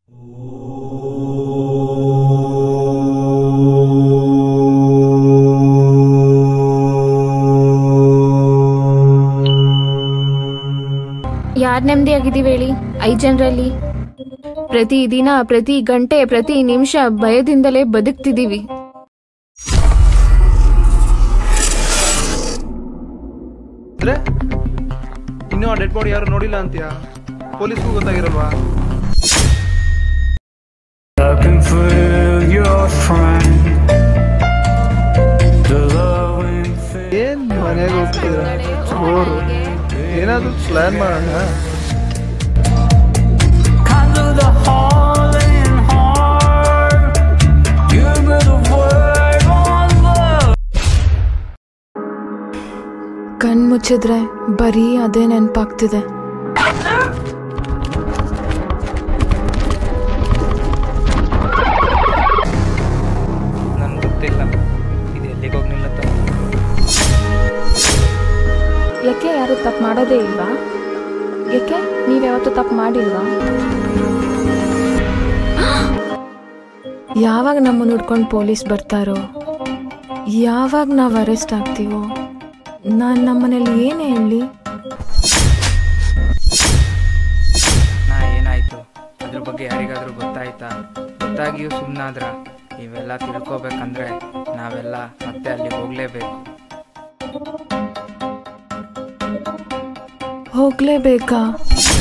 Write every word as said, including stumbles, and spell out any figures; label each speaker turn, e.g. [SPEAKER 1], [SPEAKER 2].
[SPEAKER 1] ಯಾರು ನೆಮ್ಮದಿಯಾಗಿದ್ದೀವಿ ಹೇಳಿ? ಐದು ಜನರಲ್ಲಿ ಪ್ರತಿ ದಿನ, ಪ್ರತಿ ಗಂಟೆ, ಪ್ರತಿ ನಿಮಿಷ ಭಯದಿಂದಲೇ ಬದುಕ್ತಿದ್ದೀವಿ.
[SPEAKER 2] ಇನ್ನೂ ಆ ಡೆಡ್ ಬಾಡಿ ಯಾರು ನೋಡಿಲ್ಲ ಅಂತೀಯಾ? ಪೊಲೀಸ್ಗೂ ಗೊತ್ತಾಗಿರಲ್ವಾ? ಏನ್ ಮನೆಗೆ ಹೋಗ್ತಿದ್ರ? ಚೋರು ಏನಾದ್ರು ಪ್ಲಾನ್ ಮಾಡೋಣ.
[SPEAKER 1] ಕಣ್ ಮುಚ್ಚಿದ್ರೆ ಬರೀ ಅದೇ ನೆನಪಾಗ್ತಿದೆ.
[SPEAKER 3] ನನ್ಗೆ ಗೊತ್ತಿಲ್ಲ ಇದು ಎಲ್ಲಿಗೆ ಹೋಗಿ ನಿಲ್ಲತ್ತ.
[SPEAKER 1] ಯಾಕೆ ಯಾರು ತಪ್ಪು ಮಾಡೋದೇ ಇಲ್ವಾ? ಯಾಕೆ ನೀವ್ಯಾವತ್ತೂ ತಪ್ಪು ಮಾಡಿಲ್ವಾ? ಯಾವಾಗ ನಮ್ಮನ್ನು ಹುಡ್ಕೊಂಡು ಪೊಲೀಸ್ ಬರ್ತಾರೋ, ಯಾವಾಗ ನಾವು ಅರೆಸ್ಟ್ ಆಗ್ತೀವೋ, ನಾನು ನಮ್ಮನೇಲಿ ಏನೇ ಹೇಳಿ?
[SPEAKER 3] ನಾ ಏನಾಯ್ತು ಅದ್ರ ಬಗ್ಗೆ ಯಾರಿಗಾದ್ರೂ ಗೊತ್ತಾಯ್ತಾ? ಗೊತ್ತಾಗಿಯೂ ಸುಮ್ಮನಾದ್ರ? ಇವೆಲ್ಲ ತಿಳ್ಕೊಬೇಕಂದ್ರೆ ನಾವೆಲ್ಲ ಮತ್ತೆ ಅಲ್ಲಿ ಹೋಗ್ಲೇಬೇಕು.
[SPEAKER 1] ಹೋಗ್ಲೇಬೇಕಾ?